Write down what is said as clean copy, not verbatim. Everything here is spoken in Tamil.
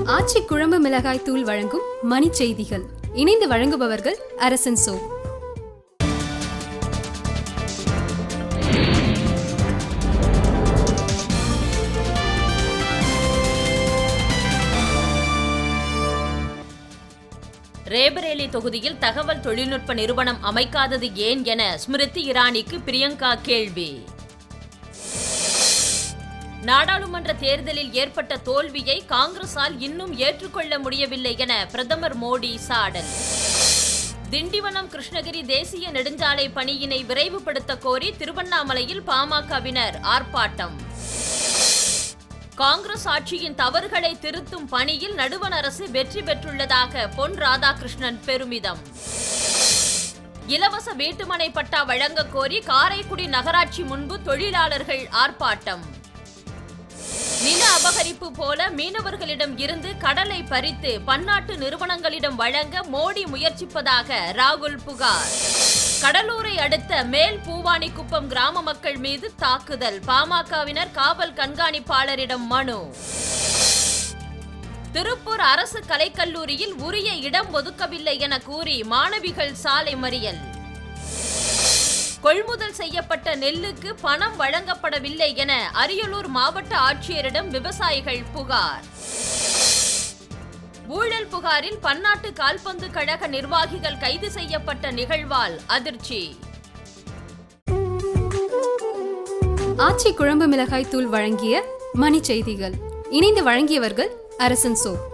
ஆச்சி குழம்பு மிளகாய் தூள் வழங்கும் மணி செய்திகள். இணைந்து வழங்குபவர்கள் அரசன் சோ. ரேபரேலி தொகுதியில் தகவல் தொழில்நுட்ப நிறுவனம் அமைக்காதது ஏன் என ஸ்மிருதி இரானிக்கு பிரியங்கா கேள்வி. நாடாளுமன்ற தேர்தலில் ஏற்பட்ட தோல்வியை காங்கிரசால் இன்னும் ஏற்றுக்கொள்ள முடியவில்லை என பிரதமர் மோடி சாடல். திண்டிவனம் கிருஷ்ணகிரி தேசிய நெடுஞ்சாலை பணியினை விரைவுபடுத்த கோரி திருவண்ணாமலையில் பாமகவினர் ஆர்ப்பாட்டம். காங்கிரஸ் ஆட்சியின் தவறுகளை திருத்தும் பணியில் நடுவண் அரசு வெற்றி பெற்றுள்ளதாக பொன் ராதாகிருஷ்ணன் பெருமிதம். இலவச வீட்டுமனை பட்டா வழங்க கோரி காரைக்குடி நகராட்சி முன்பு தொழிலாளர்கள் ஆர்ப்பாட்டம். நில அபகரிப்பு போல மீனவர்களிடம் இருந்து கடலை பறித்து பன்னாட்டு நிறுவனங்களிடம் வழங்க மோடி முயற்சிப்பதாக ராகுல் புகார். கடலூரை அடுத்த மேல் பூவானிக்குப்பம் கிராம மக்கள் மீது தாக்குதல், பாமகவினர் காவல் கண்காணிப்பாளரிடம் மனு. திருப்பூர் அரசு கலைக்கல்லூரியில் உரிய இடம் ஒதுக்கவில்லை என கூறி மாணவிகள் சாலை மறியல். கொள்முதல் செய்யப்பட்ட நெல்லுக்கு பணம் வழங்கப்படவில்லை என அரியலூர் மாவட்ட ஆட்சியரிடம் விவசாயிகள் புகார். ஊழல் புகாரில் பன்னாட்டு கால்பந்து கழக நிர்வாகிகள் கைது செய்யப்பட்ட நிகழ்வால் அதிர்ச்சி. ஆச்சி குழம்பு மிளகாய் தூள் வழங்கிய மணி செய்திகள். இணைந்து வழங்கியவர்கள் அரசன் சோ.